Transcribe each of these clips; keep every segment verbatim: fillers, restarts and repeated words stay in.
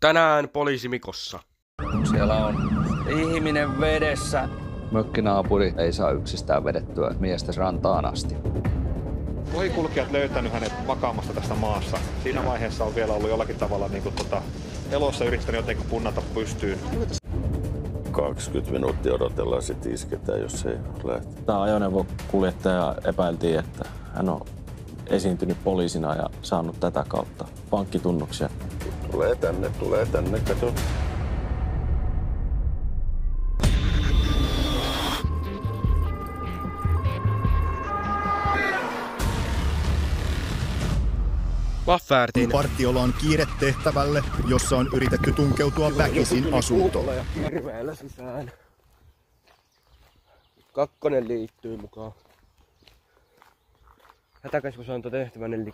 Tänään poliisimikossa. Siellä on ihminen vedessä. Mökkinaapuri ei saa yksistään vedettyä miestä rantaan asti. Ohikulkijat löytänyt hänet makaamasta tästä maassa. Siinä vaiheessa on vielä ollut jollakin tavalla niin kuin, tota, elossa yrittänyt jotenkin punnata pystyyn. kaksikymmentä minuuttia odotellaan, sitten isketään, jos ei lähte. Tämä ajoneuvokuljettaja epäiltiin, että hän on esiintynyt poliisina ja saanut tätä kautta pankkitunnuksia. Tulee tänne, tulee tänne, kato. Laffertin. Partiolla on kiire tehtävälle, jossa on yritetty tunkeutua väkisin asuntoon. Hirveellä sisään. Kakkonen liittyy mukaan. Hätäkeskus antoi tehtävän, eli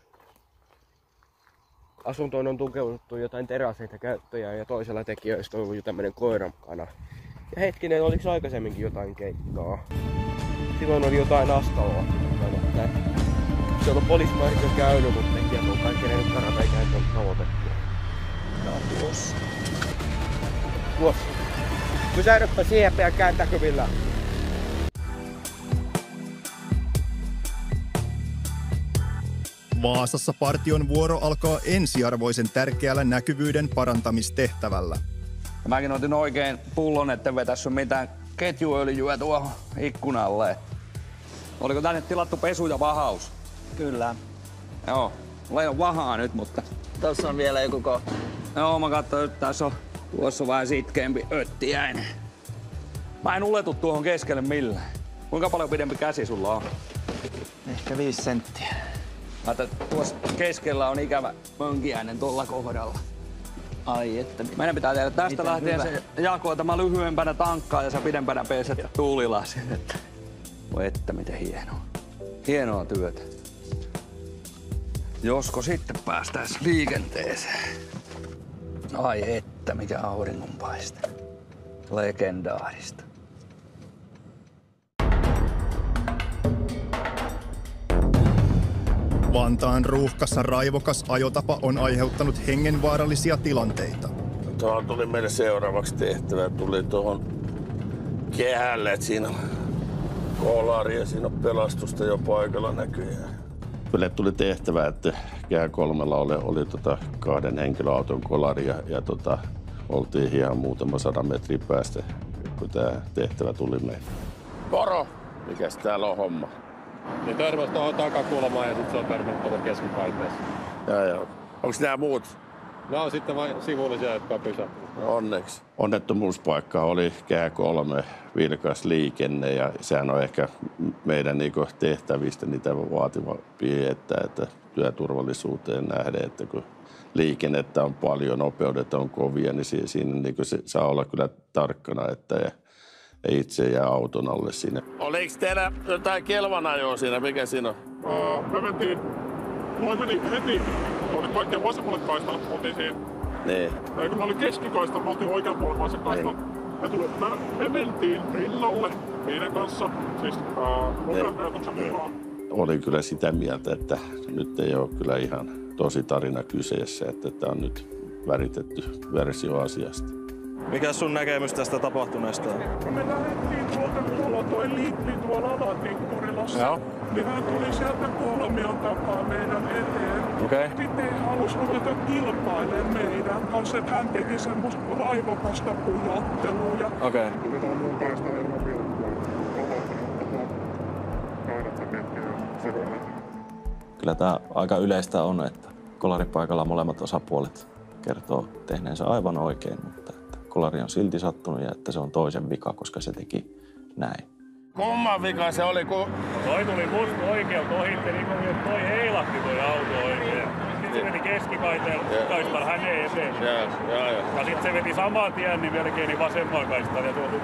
asuntoon on tunkeuduttu jotain teräseitä käyttöjä ja toisella tekijöistä on ollut jo tämmönen koira mukana. Ja hetkinen, oliks aikaisemminkin jotain keikkaa? Silloin oli jotain astalla. Siellä on poliisimäärikö käynyt, mutta tekijät on kaikki ne karata ikään kuin tavoitettu. Ja tuossa. Tuossa. Pysähdyppä siihen ja kääntäkyvillä. Vaasassa partion vuoro alkaa ensiarvoisen tärkeällä näkyvyyden parantamistehtävällä. Mäkin otin oikein pullon, etten vetässä mitään ketjuöljyä tuohon ikkunalle. Oliko tänne tilattu pesu ja vahaus? Kyllä. Joo, mulla ei ole vahaa nyt, mutta... Tuossa on vielä joku kohta. Joo, mä katsoin, että tässä on, tuossa on vähän sitkeämpi öttiäinen. Mä en uletu tuohon keskelle millään. Kuinka paljon pidempi käsi sulla on? Ehkä viisi senttiä. Mä ajattelin, että tuossa keskellä on ikävä mönkiäinen tuolla kohdalla. Ai että... Meidän pitää tehdä tästä Miten lähtien hyvä. se jako, tämä lyhyempänä tankkaa ja sä pidempänä peset tuulilasin. Voi että miten hienoa. Hienoa työtä. Josko sitten päästäis liikenteeseen. Ai että mikä auringonpaiste. Legendaarista. Vantaan ruuhkassa raivokas ajotapa on aiheuttanut hengenvaarallisia tilanteita. Tuohon tuli meille seuraavaksi tehtävä. Tuli tuohon kehälle, että siinä on kolari ja siinä on pelastusta jo paikalla näköjään. Meille tuli tehtävä, että kehä kolmella oli, oli tota kahden henkilöauton kolari ja, ja tota, oltiin ihan muutama sadan metrin päästä, kun tämä tehtävä tuli meille. Poro! Mikäs täällä on homma? Niin törmäsi tuohon takakulmaan ja sitten se on törmännyt tuohon keskikaipeessa. Jaa, joo. Onks nää muut? Nämä on sitten vain sivullisia, jotka on pysähtynyt. No onneksi. Onnettomuuspaikka oli kehä kolme, vilkas liikenne ja sehän on ehkä meidän niinku tehtävistä niitä vaativampia, että, että työturvallisuuteen nähden, että kun liikennettä on paljon, nopeudet on kovia, niin siinä niinku se saa olla kyllä tarkkana, että ei itse jää auton alle siinä. Oliko teillä jotain kelvanajoa siinä? Mikä siinä on? Uh, me mentiin, mulla meni heti, oli kaikkein vasemmalle kaistalle, oltiin siinä. Niin. Ja kun mä olin keskikaista, mä oltiin oikean puolella se kaista. Me, tuli, me, me mentiin rinnalle niiden kanssa, siis uh, nopeusrajoituksen mukaan. Olin kyllä sitä mieltä, että nyt ei ole kyllä ihan tosi tarina kyseessä, että tämä on nyt väritetty versio asiasta. Mikä sun näkemys tästä tapahtuneesta on? Me lähdettiin tuolta, tuolla toi liippi tuolla Alatikkurilassa. Joo. Niin hän tuli sieltä kolmion takaa meidän eteen. Okei. Okay. Sitten ei halus ruveta kilpailemaan meidän kanssa, että hän teki semmoista raivokasta pujattelua. Okei. Okay. Tuli tuohon mun päästä ilman vilkkua. Kovottanut kaidetta pitkin ja sekoillut. Kyllä tämä aika yleistä on, että kolaripaikalla molemmat osapuolet kertoo tehneensä aivan oikein, mutta että kolari on silti sattunut ja että se on toisen vika, koska se teki näin. Kumman vika se oli, kun... Toi tuli musta oikealta ohitte, niin kuin toi heilahti toi auto oikein. Sitten se meni keskikaistalla hänen eteen. Joo, joo, joo. Ja sitten se veti saman tien niin melkein niin vasemmalla kaistalla ja tuohon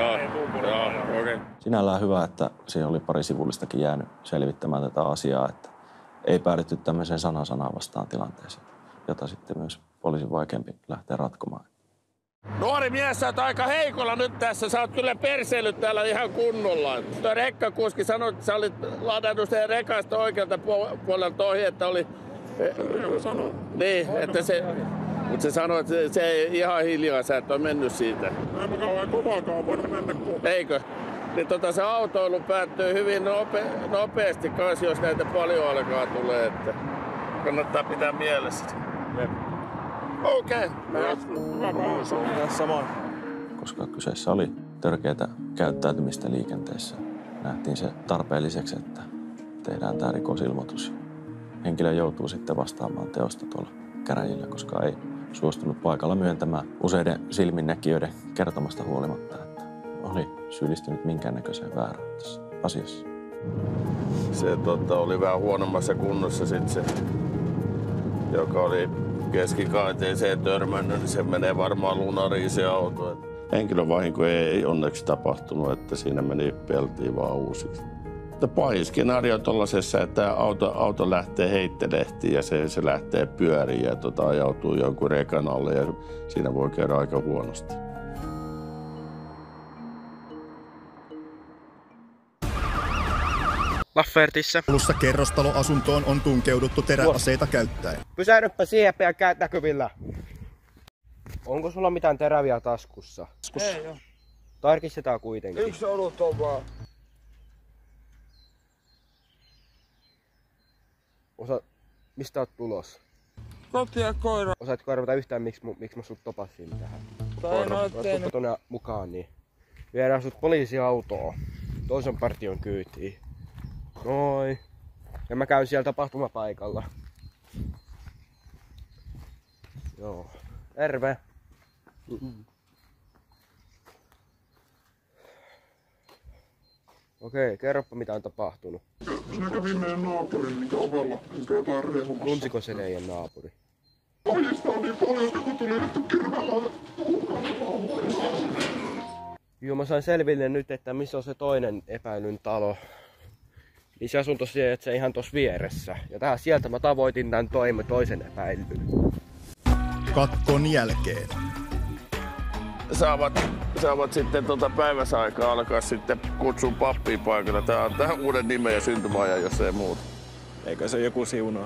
Joo, okei. Sinällään hyvä, että siihen oli pari sivullistakin jäänyt selvittämään tätä asiaa, että ei päädytty tämmöiseen sana sanaa vastaan tilanteeseen, jota sitten myös olisi vaikeampi lähteä ratkomaan. Nuori mies, sä oot aika heikolla nyt tässä. Sä oot kyllä perseillyt täällä ihan kunnolla. Tuo rekkakuski sanoi, että sä olit ladannut sen rekasta oikealta puolelta ohi, että oli... Joo, sano. Niin, että se... Mutta se sanoi, että se, se ei ihan hiljaa, sä et ole mennyt siitä. Ei mä kauan kovaakaan voida mennä kohta. Eikö? Niin tota se autoilu päättyy hyvin nope, nopeasti kanssa, jos näitä paljon alkaa tulee, että kannattaa pitää mielessä. Okei. Okay. Samoin. Koska kyseessä oli törkeätä käyttäytymistä liikenteessä, nähtiin se tarpeelliseksi, että tehdään tämä rikosilmoitus. Henkilö joutuu sitten vastaamaan teosta tuolla käräjillä, koska ei suostunut paikalla myöntämään useiden silminnäkijöiden kertomasta huolimatta, että oli syyllistynyt minkäännäköiseen väärään tässä asiassa. Se tota, oli vähän huonommassa kunnossa sitten se, joka oli keskikaiteeseen törmännyt, niin se menee varmaan lunariin se auto. Henkilövahinko ei, ei onneksi tapahtunut, että siinä meni peltiin vaan uusiksi. Pahin skenaario tuollaisessa, että auto, auto lähtee heittelehtiin ja se, se lähtee pyöriin ja tota, ajautuu jonkun rekan alle ja siinä voi käydä aika huonosti. Laffertissä. Alussa kerrostaloasuntoon on tunkeuduttu teräaseita käyttäen. Pysähdyppä siihen pelkkäät näkyvillä. Onko sulla mitään teräviä taskussa? Ei oo. Tarkistetaan kuitenkin. Yksi olut on vaan. Osa... Mistä oot tulos? Kotia koira. Osaatko arvata yhtään, miksi, miksi mä sut topasin tähän? Tai en oo tehnyt. Tuonne mukaan, niin viedään sut poliisiautoon. Toisen partion kyytiin. Noi. Ja mä käyn siellä tapahtumapaikalla. Joo. Terve. Mm-mm. Okei, kerropa mitä on tapahtunut. Minä kävin meidän naapurin niin ovella, enkä jotain rehumassa. Tunsiko se teidän naapuri? Pojista on niin paljon, kun tuli nyt kirveellä. Joo, mä sain selville nyt, että missä on se toinen epäilyn talo. Niin se asunto se ihan tossa vieressä. Ja tähän sieltä mä tavoitin tän toimen toisen epäilyn. Katkon jälkeen. Saavat, saavat sitten tuota päiväsaikaa alkaa sitten kutsua pappia paikalla. Tää on tähän uuden nimen ja syntymäajan, jos ei muuta. Eikö se joku siunaa?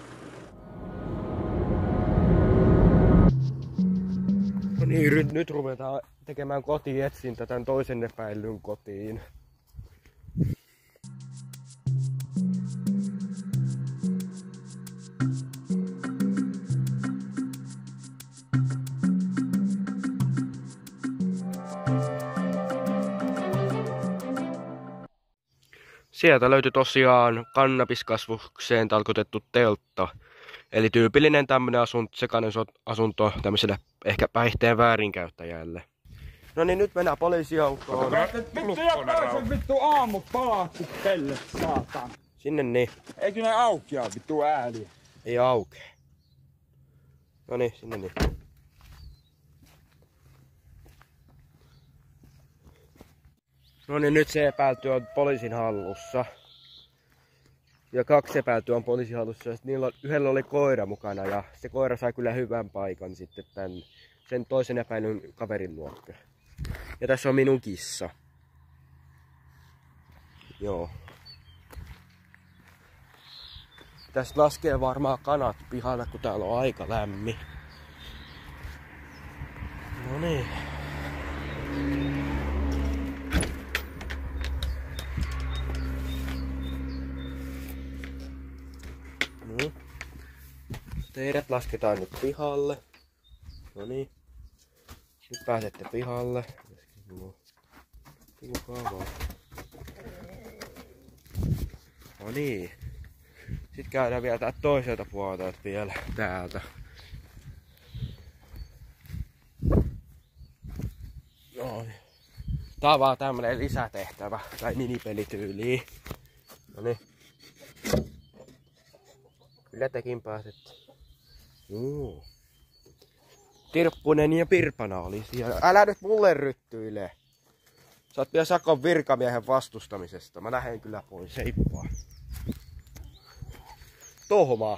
No niin, nyt ruvetaan tekemään kotietsintä tän toisen epäilyn kotiin. Sieltä löytyi tosiaan kannabiskasvukseen tarkoitettu teltta. Eli tyypillinen tämmönen asunto, sekainen asunto tämmöiselle ehkä päihteen väärinkäyttäjälle. No niin, nyt mennään poliisiautoon. Vittu ja pääsen vittu aamut palahti pelle, saatan. Sinne niin. Eikö ne aukea vittu ääliä? Ei aukee. No niin, sinne niin. No niin, nyt se epäilty on poliisin hallussa. Ja kaksi epäiltyä on poliisin hallussa. Ja niillä on, yhdellä oli koira mukana ja se koira sai kyllä hyvän paikan sitten tän, sen toisen epäilyn kaverin luokka. Ja tässä on minun kissa. Joo. Tästä laskee varmaan kanat pihalle, kun täällä on aika lämmin. No niin. No. Teidät lasketaan nyt pihalle. No niin. Nyt pääsette pihalle. Tulkaa vaan. No niin. Sitten käydään vielä täältä toiselta puolelta vielä täältä. No niin. Tää on vaan tämmönen lisätehtävä tai minipelityyliin. No niin. Kyllä tekin pääsette. Juu. Tirppunen ja Pirpana oli siellä. Älä nyt mulle ryttyile. Saat vielä sakon virkamiehen vastustamisesta. Mä lähden kyllä pois. Heippaa. Tohmaa.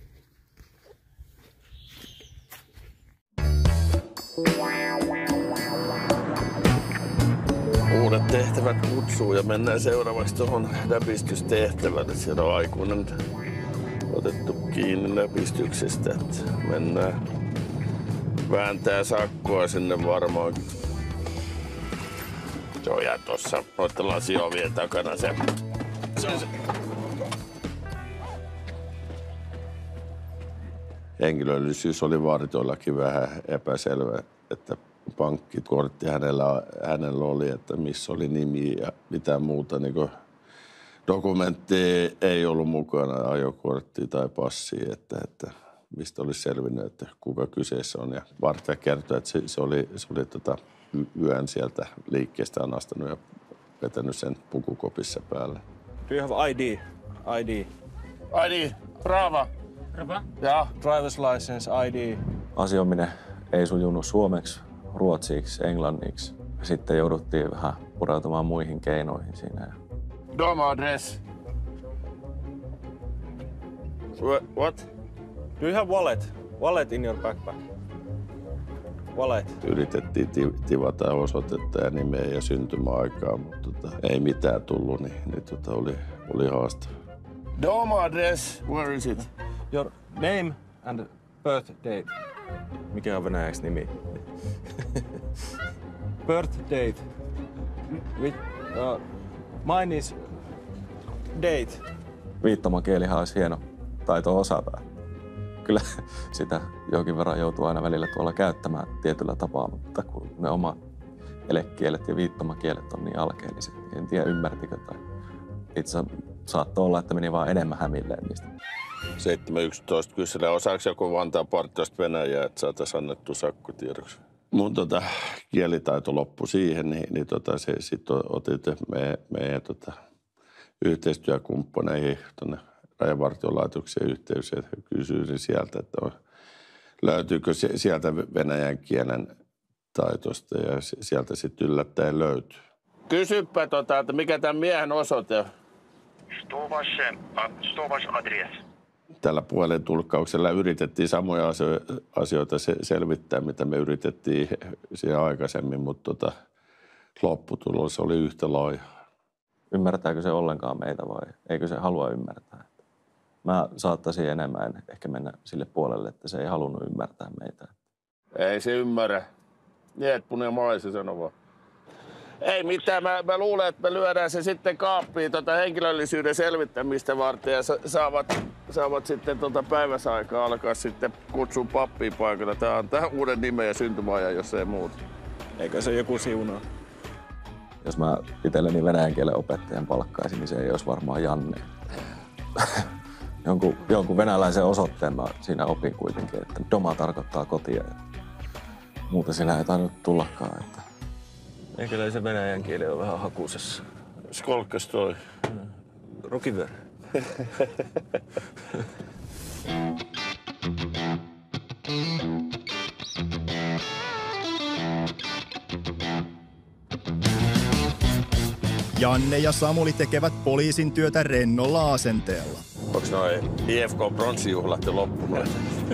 Uudet tehtävät kutsuu ja mennään seuraavaksi tuohon näpistystehtävälle. Siellä on aikuinen otettu kiinni näpistyksestä. Että mennään vääntää sakkoa sinne varmaankin. Se on jää tossa noitten lasiovien takana se. se, se. Henkilöllisyys oli vaaritoillakin vähän epäselvä, että pankkikortti hänellä, hänellä oli, että missä oli nimi ja mitään muuta niin dokumenttia ei ollut mukana, ajokorttia tai passia, että, että mistä olisi selvinnyt, että kuka kyseessä on. Ja vartija kertoi, että se, se oli, se oli tota, yön sieltä liikkeestä anastanut ja vetänyt sen pukukopissa päälle. Do you have I D? I D. I D, brava. Brava? Ja. Driver's license, I D. Asioiminen ei sujunut suomeksi, ruotsiksi, englanniksi. Sitten jouduttiin vähän pureutumaan muihin keinoihin siinä. Dom-adress. What? Do you have wallet? Wallet in your backpack? Wallet. Yritettiin tivata osoitetta ja nimeä ja syntymäaikaa, mutta tota, ei mitään tullut, niin, niin tota, oli, oli haastava. Dom-adress, where is it? Your name and birth date. Mikä on venäjäksi nimi? Birth date. With, uh, mine is date. Viittomakielihan olisi hieno taito osata. Kyllä sitä jonkin verran joutuu aina välillä tuolla käyttämään tietyllä tapaa, mutta kun ne omat elekielet ja viittomakielet on niin alkeelliset, niin en tiedä ymmärtikö tai itse saattoi olla, että meni vaan enemmän hämilleen niistä. seitsemän yksitoista kyselee, osaako joku Vantaan partiosta Venäjää, että saataisiin annettu sakkotiedoksi. Mun tota, kielitaito loppui siihen, niin, niin tota, se sitten otit meidän, meidän tota, yhteistyökumppaneihin tuonne Rajavartiolaitokseen yhteys ja kysyisin sieltä, että on, löytyykö sieltä venäjän kielen taitosta ja sieltä sitten yllättäen löytyy. Kysypä, tota, että mikä tämän miehen osoite? Tällä puhelintulkkauksella yritettiin samoja asioita selvittää, mitä me yritettiin siihen aikaisemmin, mutta tota, lopputulos oli yhtä laiha. Ymmärtääkö se ollenkaan meitä vai eikö se halua ymmärtää? Mä saattaisin enemmän ehkä mennä sille puolelle, että se ei halunnut ymmärtää meitä. Ei se ymmärrä. Nietpunen ja maisi sanoo vaan. Ei mitään. Mä, mä luulen, että me lyödään se sitten kaappiin tota henkilöllisyyden selvittämistä varten ja sa- saavat, saavat sitten tota päiväsaikaa alkaa sitten kutsua pappiin paikalle. Tää on tähän uuden nimen ja syntymäajan, jos ei muuta. Eikö se joku siunaa? Jos mä itselleni venäjän kielen opettajan palkkaisin, niin se ei olisi varmaan Janne. jonkun, jonkun venäläisen osoitteen mä siinä opin kuitenkin, että doma tarkoittaa kotia. Muuten siinä ei tainnut tullakaan. Että... Eikö se venäjän kieli on vähän hakusessa? Skolkas toi. Rukiver. Janne ja Samuli tekevät poliisin työtä rennolla asenteella. Onko noi I F K-pronssijuhlat jo loppumaan?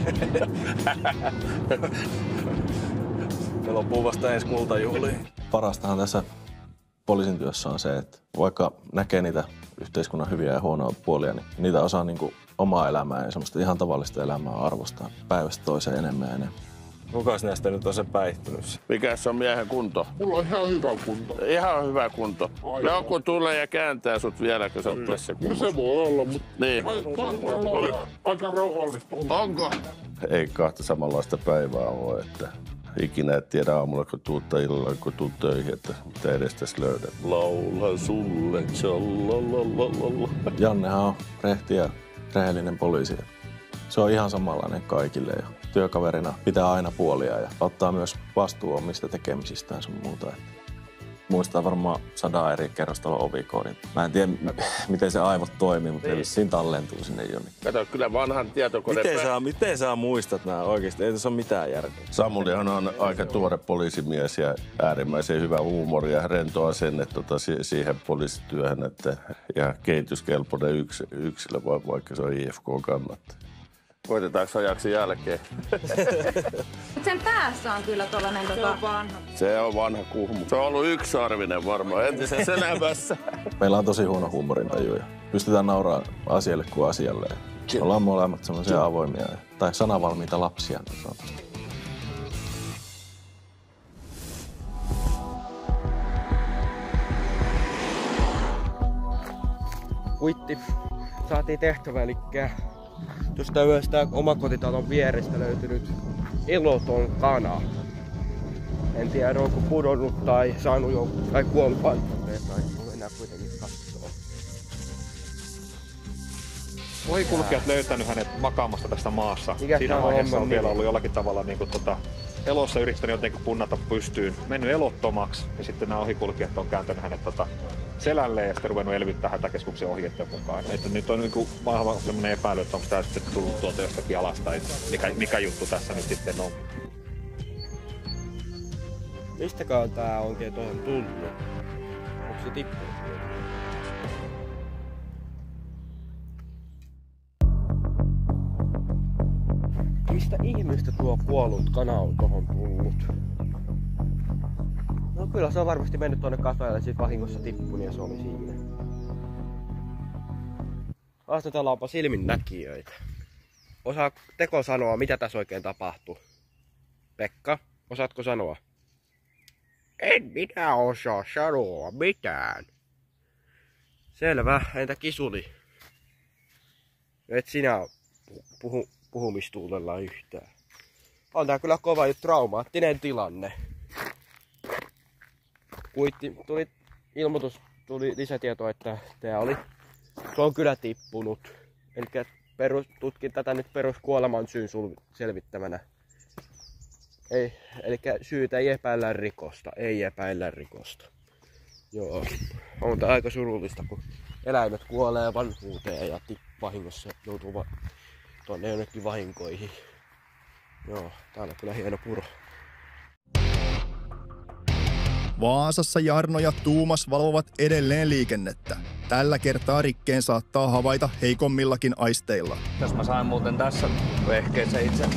Ne loppuu vasta ensi kultajuhliin. Parastahan tässä poliisin työssä on se, että vaikka näkee niitä yhteiskunnan hyviä ja huonoja puolia, niin niitä osaa niin kuin omaa elämää ja semmoista ihan tavallista elämää arvostaa päivästä toiseen enemmän ja enemmän. Kukas näistä nyt on se päihtynyt? Mikäs on miehen kunto? Mulla on ihan hyvä kunto. Ihan hyvä kunto. Aivan. Joku tulee ja kääntää sut vielä, kun sä oot tässä kunnossa. No se voi olla, mutta niin. Aika rauhallista. Onko? Ei kahta samanlaista päivää ole, että ikinä et tiedä aamulla, kun tuut tai illalla, kun tuut töihin, että mitä edes tässä löydät. Laula sulle, tjallalala. Jannehan on rehti ja rehellinen poliisi. Se on ihan samanlainen kaikille ja työkaverina pitää aina puolia ja ottaa myös vastuu omista tekemisistään sun muuta. Muistaa varmaan sadan eri kerrostalon ovikoodin. Mä en tiedä, miten se aivot toimii, mutta ei vissiin tallentuu sinne jonnekin. Kato, kyllä vanhan tietokone... Miten sä, miten sä muistat nää oikeesti? Ei tässä ole mitään järkeä. Samulihan on aika tuore poliisimies ja äärimmäisen hyvä huumori ja rento asenne tota, siihen poliisityöhön, että ja kehityskelpoinen yks, yksilö, vaikka se on I F K kannattaa. Koitetaanko ajaksi jälkeen? Sen päässä on kyllä tollanen tota... Se on vanha. Se on vanha kuhmu. Se on ollut yksarvinen varmaan entisessä elämässä. Meillä on tosi huono huumorintaju ja pystytään nauraa asialle kuin asialle. Ollaan molemmat semmoisia avoimia tai sanavalmiita lapsia. Niin kuitti saatiin tehtävä, eli tuosta yhdestä omakotitalon vierestä löytynyt eloton kana. En tiedä, onko pudonnut tai saanut jonkun tai kuollut panttameen tai mennään kuitenkin katsomaan. Ohikulkijat löytänyt hänet makaamasta tästä maassa. Mikä Siinä vaiheessa on nimi? vielä ollut jollakin tavalla niin kuin, tota, elossa yrittänyt jotenkin punnata pystyyn, mennyt elottomaksi ja sitten nämä ohikulkijat on kääntänyt hänet tota, selälleen ja sitten ruvennut elvyttää hätäkeskuksen ohjeiden mukaan. Että nyt on niin kuin, vahva sellainen epäily, että onko tämä sitten tullut tuolta jostakin alasta, että mikä, mikä juttu tässä nyt sitten on. Mistäkään tää oikein tuohon tullut? Onko se tippunut? Mistä ihmeestä tuo kuollut kana on tohon tullut? No kyllä se on varmasti mennyt tuonne katoille ja sit vahingossa tippunut ja se oli siinä. Haastatellaanpa silminnäkijöitä. Osaa Teko sanoa, mitä tässä oikein tapahtuu? Pekka, osaatko sanoa? En minä osaa sanoa mitään. Selvä, entä Kisuli? Et sinä puhu, puhumistuulella yhtään. On tää kyllä kova ja traumaattinen tilanne. Kuitti, tuli ilmoitus, tuli lisätieto, että tää oli, se on kyllä tippunut. Eli perus, tutkin tätä nyt peruskuoleman syyn selvittämänä. Ei, eli syytä ei epäillä rikosta, ei epäillä rikosta. Joo, on tää aika surullista, kun eläimet kuolee vanhuuteen ja vahingossa joutuu va- tuonne jonnekin vahinkoihin. Joo, täällä on kyllä hieno puro. Vaasassa Jarno ja Tuumas valvovat edelleen liikennettä. Tällä kertaa rikkeen saattaa havaita heikommillakin aisteilla. Jos mä sain muuten tässä vehkeessä itse.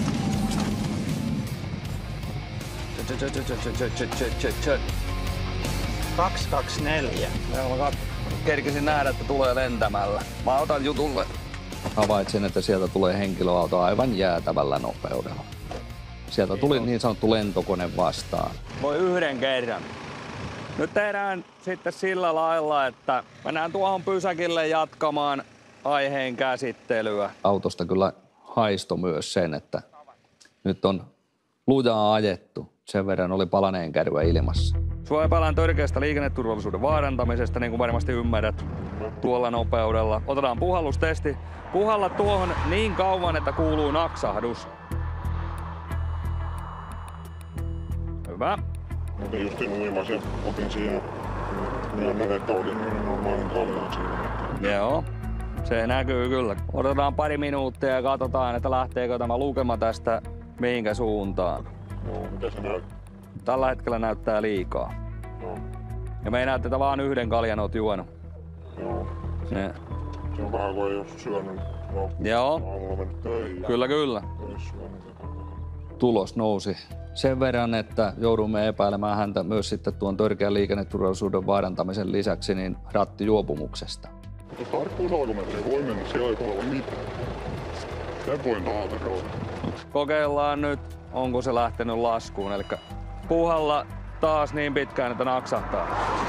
kaksi kaksi neljä. Joo, mä kerkisin nähdä, että tulee lentämällä. Mä otan jutulle. Havaitsin, että sieltä tulee henkilöauto aivan jäätävällä nopeudella. Sieltä tuli niin sanottu lentokone vastaan. Voi yhden kerran. Nyt tehdään sitten sillä lailla, että mennään tuohon pysäkille jatkamaan aiheen käsittelyä. Autosta kyllä haisto myös sen, että nyt on lujaa ajettu. Sen verran oli palaneen kärryä ilmassa. Sua epäillään törkeästä liikenneturvallisuuden vaarantamisesta, niin kuin varmasti ymmärrät, tuolla nopeudella. Otetaan puhallustesti. Puhalla tuohon niin kauan, että kuuluu naksahdus. Hyvä. Otin justiin uimasin, otin siihen. Myönnän, että olin normaalin kaljan siinä. Joo, se näkyy kyllä. Otetaan pari minuuttia ja katsotaan, että lähteekö tämä lukema tästä mihinkä suuntaan. Joo, mitä se näyttää? Tällä hetkellä näyttää liikaa. Joo. Ja me ei näytetä vaan yhden kaljan oot juonut. Joo. Ne. Se on vähän kuin ei oo syönyt. No, Joo. aamulla mennyt töihin. Kyllä, kyllä. Ei syönyt. Tulos nousi sen verran, että joudumme epäilemään häntä myös sitten tuon törkeän liikenneturvallisuuden vaarantamisen lisäksi niin rattijuopumuksesta. Mutta tarkkuusalkometri voi mennä, siellä ei olla mitään. Sen voin taata roota. Kokeillaan nyt, onko se lähtenyt laskuun. Eli puhalla taas niin pitkään, että naksahtaa.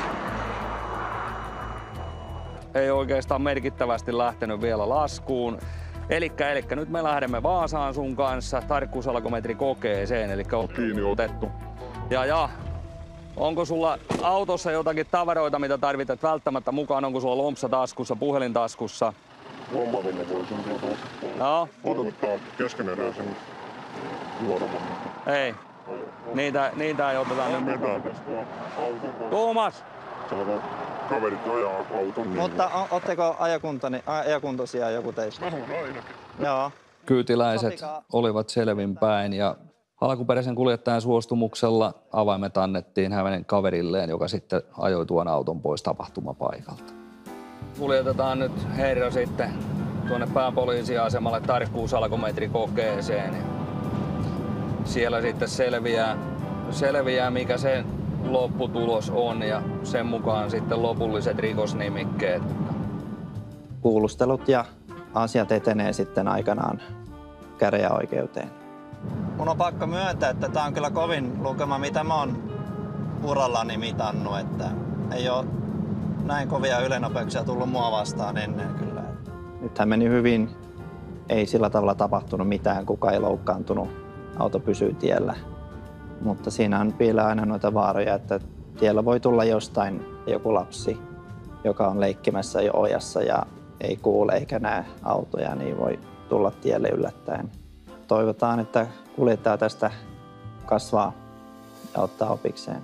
Ei oikeastaan merkittävästi lähtenyt vielä laskuun. Elikkä, elikkä nyt me lähdemme Vaasaan sun kanssa tarkkuusalkometri kokeeseen, eli on kiinni otettu. Ja ja, onko sulla autossa jotakin tavaroita, mitä tarvitset välttämättä mukaan? Onko sulla lompsa taskussa, puhelin taskussa? Lompakon mä voisin tuota. Joo. Ottaa keskeneräisen juodaman. Ei. Niitä, niitä ei oteta nyt mukaan. Tuomas! Sanotaan, kaverit ajaa auton. Mutta o, ootteko ajakuntoni, ajakuntoisia joku teistä? Mä oon ainakin. Joo. Kyytiläiset Sopikaa. olivat selvinpäin ja alkuperäisen kuljettajan suostumuksella avaimet annettiin hänen kaverilleen, joka sitten ajoi tuon auton pois tapahtumapaikalta. Kuljetetaan nyt herra sitten tuonne pääpoliisiasemalle tarkkuusalkometrikokeeseen. Siellä sitten selviää, selviää, mikä se lopputulos on ja sen mukaan sitten lopulliset rikosnimikkeet. Kuulustelut ja asiat etenee sitten aikanaan käräjäoikeuteen. Mun on pakko myöntää, että tää on kyllä kovin lukema, mitä mä oon urallani mitannut. Että ei oo näin kovia ylenopeuksia tullut mua vastaan ennen kyllä. Nythän meni hyvin. Ei sillä tavalla tapahtunut mitään, kukaan ei loukkaantunut. Auto pysyy tiellä. Mutta siinä on piillä aina noita vaaroja, että tiellä voi tulla jostain joku lapsi, joka on leikkimässä jo ojassa ja ei kuule eikä näe autoja, niin voi tulla tielle yllättäen. Toivotaan, että kuljettaja tästä kasvaa ja ottaa opikseen.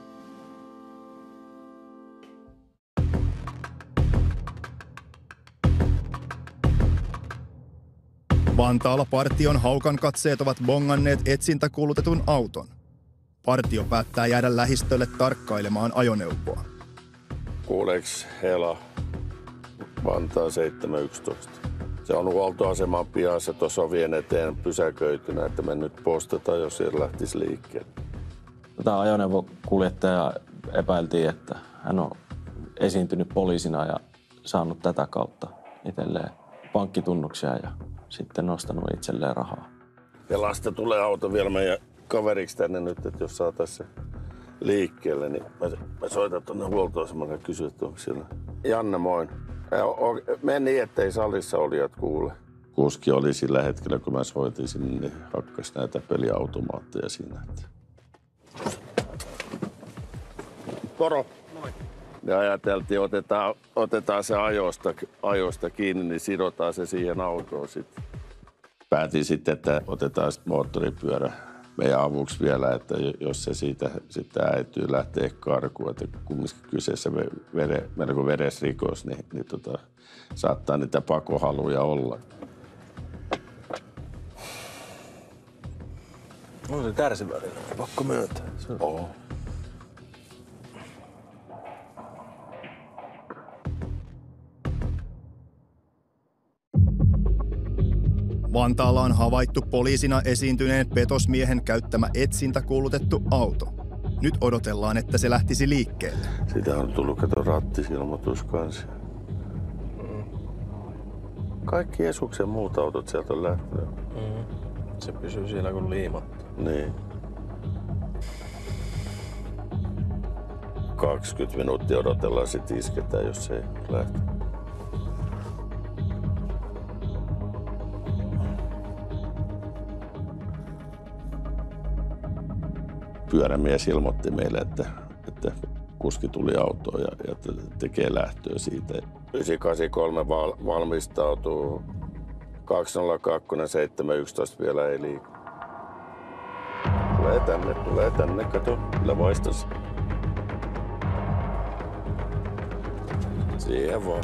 Vantaalla partion haukan katseet ovat bonganneet etsintäkuulutetun auton. Partio päättää jäädä lähistölle tarkkailemaan ajoneuvoa. Kuuleeks Hela Vantaa seitsemän yksitoista? Se on huoltoaseman pihassa, tuossa on vien eteen pysäköitynä, että me nyt postataan, jos siellä lähtisi liikkeelle. Tätä ajoneuvokuljettajaa epäiltiin, että hän on esiintynyt poliisina ja saanut tätä kautta itselleen pankkitunnuksia ja sitten nostanut itselleen rahaa. Ja lasta tulee auto vielä meidän kaveriksi tänne nyt, että jos saataisiin se liikkeelle, niin mä, mä soitan tuonne huoltoasemalle ja kysyn, että onko siellä. Janne, moi. Mene niin, ettei salissa olijat kuule. Kuski oli sillä hetkellä, kun mä soitin sinne, niin hakkasi näitä peliautomaatteja siinä. Poro. Moi. Ja ajateltiin, otetaan, otetaan se ajosta, ajosta kiinni, niin sidotaan se siihen autoon sitten. Päätin sitten, että otetaan moottoripyörä meidän avuksi vielä, että jos se siitä sitten äityy lähtee karkuun, että kumminkin kyseessä vere, melko veresrikos, niin, niin tota, saattaa niitä pakohaluja olla. On se kärsivällinen, pakko myöntää. Oo. Vantaalla on havaittu poliisina esiintyneen petosmiehen käyttämä etsintäkuulutettu auto. Nyt odotellaan, että se lähtisi liikkeelle. Siitä on tullut kato rattisilmoitus kanssa. Kaikki Esuksen muut autot sieltä on lähtenyt. Mm. Se pysyy siellä kun liimattu. Niin. kaksikymmentä minuuttia odotellaan, sit isketään, jos se ei lähte. Pyörämies ilmoitti meille, että, että kuski tuli autoon ja, ja tekee lähtöä siitä. yhdeksänsataakahdeksankymmentäkolme val, valmistautuu. kaksisataakaksi seitsemän yksitoista vielä ei liiku. Tulee tänne, tulee tänne, kato. Kyllä vaistas. Siihen vaan.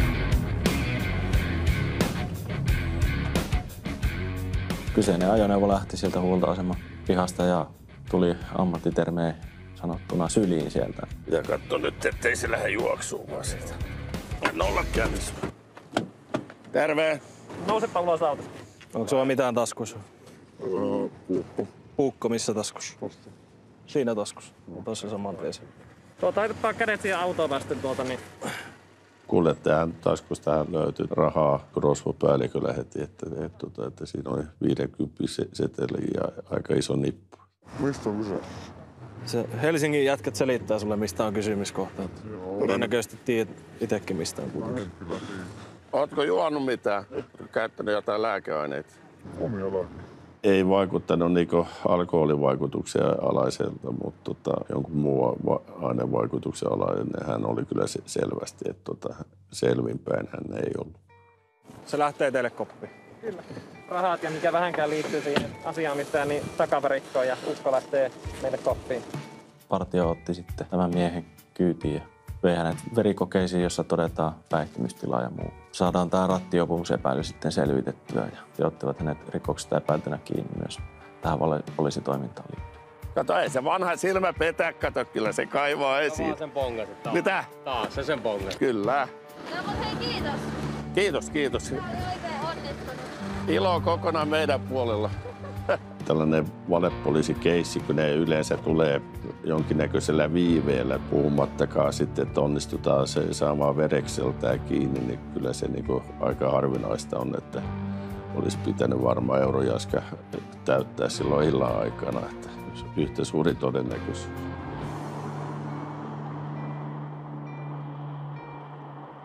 Kyseinen ajoneuvo lähti sieltä huoltoaseman pihasta ja tuli ammattitermeen sanottuna syliin sieltä. Ja katso nyt, ettei se lähde juoksuun vaan siitä. Nolla käynnissä. Terve! Nousepa ulos autosta. Onko sulla mitään taskussa? Puukko. Puukko missä taskussa? Siinä taskussa. Tuossa saman tien. Tuota, heitupaa kädet siihen autoon vasten tuolta niin. Kuljettajan taskusta löytyi rahaa rosvopäälliköllä heti, että, että, että, että siinä oli viisikymmentä seteli ja aika iso nippu. Mistä on kyse? Se Helsingin jätkät selittää sulle, mistä on kysymys kohta. Todennäköisesti tiedät itsekin, mistä on kysymys. Ootko juonut mitään? Käyttänyt jotain lääkeaineita? Omia lääkkeitä. Ei vaikuttanut niinku alkoholivaikutuksia alaiselta, mutta tota, jonkun muun ainevaikutuksen alainen hän oli kyllä se, selvästi, että tota, selvinpäin hän ei ollut. Se lähtee teille koppiin. Kyllä. Rahat ja mikä vähänkään liittyy siihen asiaan mistään, niin takavarikkoon ja ukko lähtee meille koppiin. Partio otti sitten tämän miehen kyytiin ja vei hänet verikokeisiin, jossa todetaan päihtymystila ja muu. Saadaan tämä rattijuopumusepäily sitten selvitettyä ja ottivat hänet rikoksesta epäiltynä kiinni myös tähän poliisitoimintaan liittyen. Kato, ei se vanha silmä petä, kato, kyllä se kaivaa esiin. Mä sen bongasit taas. Mitä? Taas se sen bongasit. Kyllä. No mut hei, kiitos. Kiitos, kiitos. Mä olin oikein onnistunut. Ilo kokonaan meidän puolella. Tällainen valepoliisikeissi, kun ne yleensä tulee jonkinnäköisellä viiveellä, puhumattakaan sitten, että onnistutaan se saamaan verekseltään kiinni, niin kyllä se niin kuin aika harvinaista on, että olisi pitänyt varmaan Eurojaska täyttää silloin illan aikana, että yhtä suuri todennäköisyys.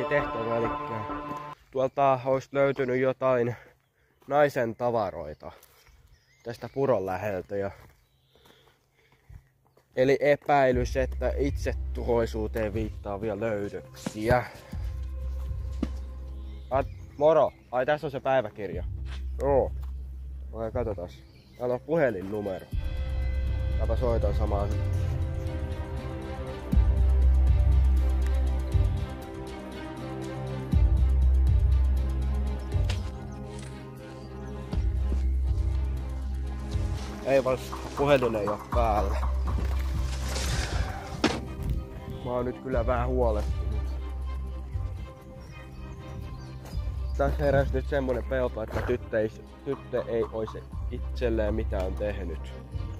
tehtävä, eli tuolta olisi löytynyt jotain naisen tavaroita tästä puron läheltä. Ja eli epäilys, että itsetuhoisuuteen viittaavia löydöksiä. A, moro! Ai tässä on se päiväkirja. Joo. Okei, katsotaan. Täällä on puhelinnumero. Mäpä soitan samaan. Ei vaan puhelin ei oo päällä. Mä oon nyt kyllä vähän huolestunut. Tässä heräsi nyt semmonen pelko, että tyttö ei, tyttö ei oisi itselleen mitään tehnyt.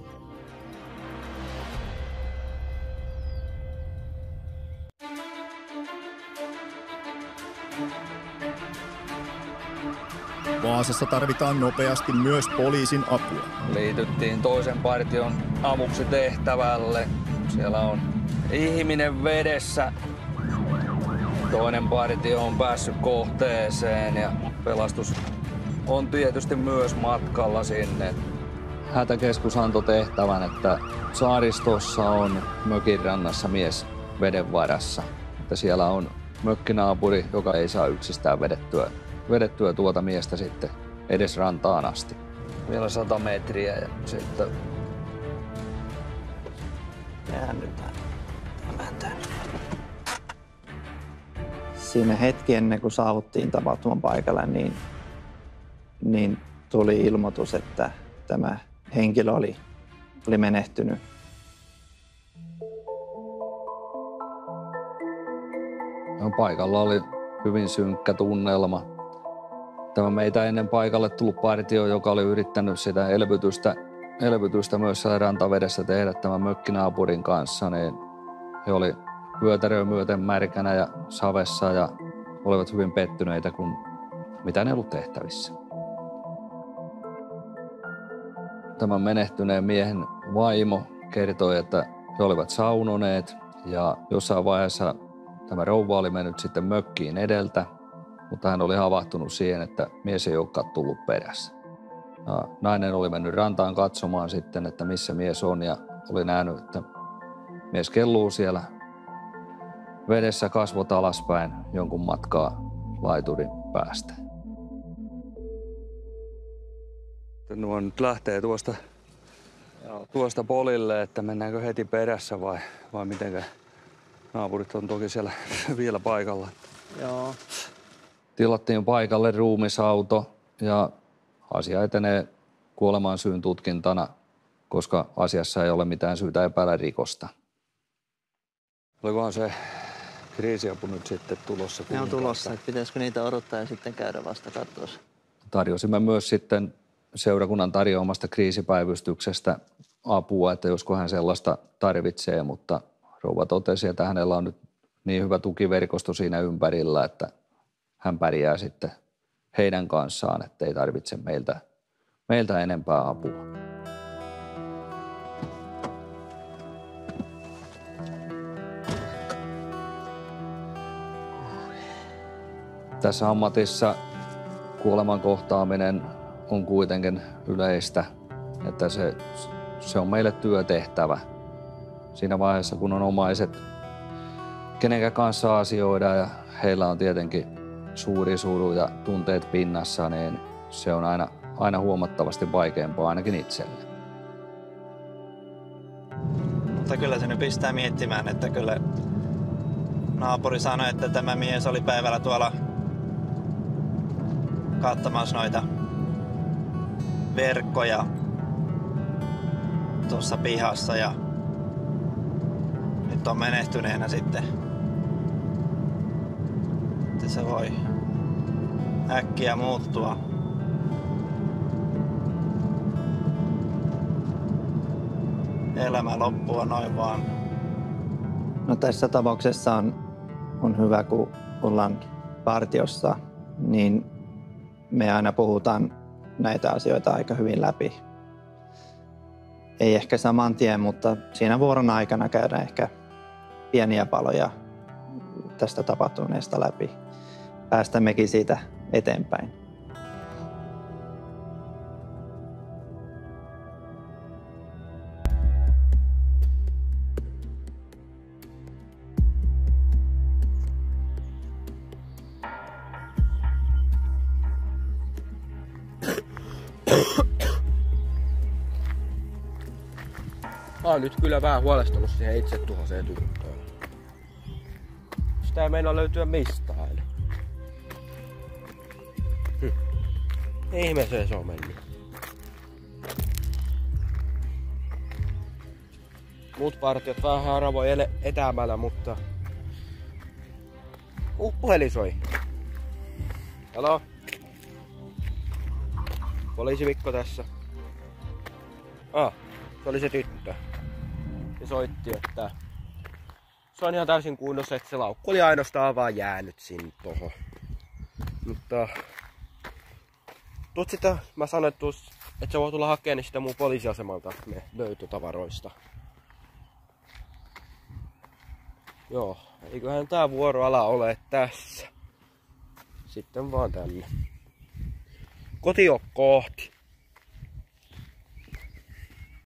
Vaasassa tarvitaan nopeasti myös poliisin apua. Liityttiin toisen partion avuksi tehtävälle. Siellä on ihminen vedessä. Toinen partio on päässyt kohteeseen ja pelastus on tietysti myös matkalla sinne. Hätäkeskus antoi tehtävän, että saaristossa on mökin rannassa mies veden varassa. Että siellä on mökkinaapuri, joka ei saa yksistään vedettyä, vedettyä tuota miestä sitten edes rantaan asti. Vielä sata metriä ja sitten käännytään. Siinä hetki ennen kuin saavuttiin tapahtuman paikalle, niin, niin tuli ilmoitus, että tämä henkilö oli, oli menehtynyt. Paikalla oli hyvin synkkä tunnelma. Tämä meitä ennen paikalle tullut partio, joka oli yrittänyt sitä elvytystä, elvytystä myös siellä rantavedessä tehdä tämän mökkinaapurin kanssa, niin he oli vyötäröä myöten märkänä ja savessa ja olivat hyvin pettyneitä, kun mitä ne ollut tehtävissä. Tämän menehtyneen miehen vaimo kertoi, että he olivat saunoneet ja jossain vaiheessa tämä rouva oli mennyt sitten mökkiin edeltä, mutta hän oli havahtunut siihen, että mies ei olekaan tullut perässä. Ja nainen oli mennyt rantaan katsomaan sitten, että missä mies on ja oli nähnyt, että mies kelluu siellä vedessä kasvot alaspäin jonkun matkaa laiturin päästä. Nuo nyt lähtee tuosta, tuosta polille, että mennäänkö heti perässä vai, vai mitenkö? Naapurit on toki siellä vielä paikalla. Joo. Tilattiin paikalle ruumisauto ja asia etenee kuoleman syyn tutkintana, koska asiassa ei ole mitään syytä epäillä rikosta. Olikohan se kriisiapu nyt sitten tulossa? Ne on tulossa, että pitäisikö niitä odottaa ja sitten käydä vasta katsoessa? Tarjosimme myös sitten seurakunnan tarjoamasta kriisipäivystyksestä apua, että josko hän sellaista tarvitsee, mutta rouva totesi, että hänellä on nyt niin hyvä tukiverkosto siinä ympärillä, että hän pärjää sitten heidän kanssaan, että ei tarvitse meiltä, meiltä enempää apua. Tässä ammatissa kuoleman kohtaaminen on kuitenkin yleistä, että se, se on meille työtehtävä. Siinä vaiheessa, kun on omaiset, kenenkä kanssa asioidaan ja heillä on tietenkin suuri suru ja tunteet pinnassa, niin se on aina, aina huomattavasti vaikeampaa ainakin itselle. Mutta kyllä se nyt pistää miettimään, että kyllä naapuri sanoi, että tämä mies oli päivällä tuolla katsomassa noita verkkoja tuossa pihassa ja nyt on menehtyneenä sitten. Että se voi äkkiä muuttua. Elämä loppua noin vaan. No tässä tapauksessa on, on hyvä, kun ollaan partiossa, niin me aina puhutaan näitä asioita aika hyvin läpi. Ei ehkä saman tien, mutta siinä vuoron aikana käydään ehkä pieniä paloja tästä tapahtuneesta läpi. Päästämmekin siitä eteenpäin. Mä oon nyt kyllä vähän huolestunut siihen itse tuhoiseen tyttöön. Sitä ei meinaa löytyä mistään. Hm. Ihmeeseen se on mennyt. Muut partiot vähän haravoi etäämällä, mutta... Uh, puhelin soi. Halo? Poliisi-Mikko tässä. Ah, se oli se tyttö. Se soitti, että se on ihan täysin kunnossa, että se laukku oli ainoastaan vaan jäänyt sinne tohon. Mutta tuut sitä, mä sanoin, että se voi tulla hakemaan sitä mun poliisiasemalta ne löytötavaroista. Joo, eiköhän tää vuoroala ole tässä. Sitten vaan tänne. Kotio kohti.